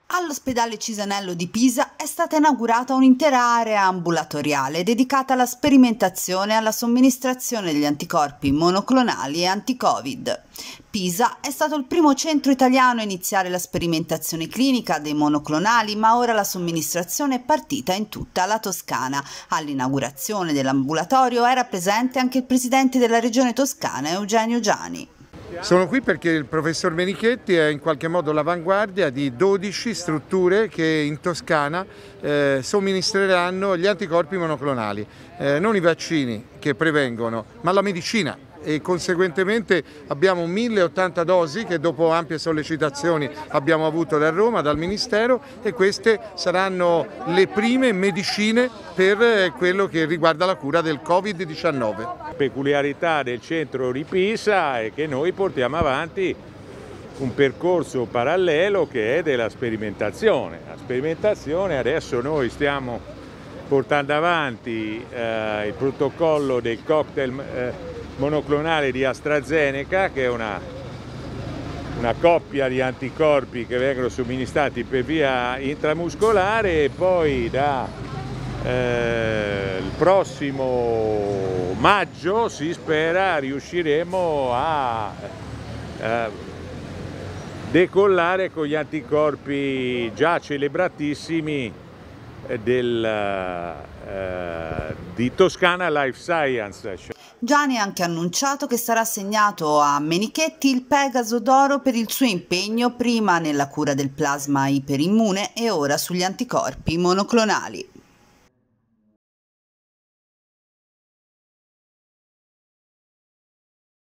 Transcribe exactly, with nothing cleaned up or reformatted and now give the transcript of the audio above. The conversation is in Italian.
All'ospedale Cisanello di Pisa è stata inaugurata un'intera area ambulatoriale dedicata alla sperimentazione e alla somministrazione degli anticorpi monoclonali e anti-Covid. Pisa è stato il primo centro italiano a iniziare la sperimentazione clinica dei monoclonali, ma ora la somministrazione è partita in tutta la Toscana. All'inaugurazione dell'ambulatorio era presente anche il presidente della regione toscana, Eugenio Giani. Sono qui perché il professor Menichetti è in qualche modo l'avanguardia di dodici strutture che in Toscana eh, somministreranno gli anticorpi monoclonali, eh, non i vaccini che prevengono, ma la medicina. E conseguentemente abbiamo mille e ottanta dosi che dopo ampie sollecitazioni abbiamo avuto da Roma, dal Ministero, e queste saranno le prime medicine per quello che riguarda la cura del Covid diciannove. La peculiarità del centro di Pisa è che noi portiamo avanti un percorso parallelo che è della sperimentazione. La sperimentazione, adesso noi stiamo portando avanti eh, il protocollo del cocktail eh, monoclonale di AstraZeneca, che è una, una coppia di anticorpi che vengono somministrati per via intramuscolare, e poi da eh, il prossimo maggio si spera riusciremo a eh, decollare con gli anticorpi già celebratissimi del, eh, di Toscana Life Science. Giani ha anche annunciato che sarà assegnato a Menichetti il Pegaso d'oro per il suo impegno prima nella cura del plasma iperimmune e ora sugli anticorpi monoclonali.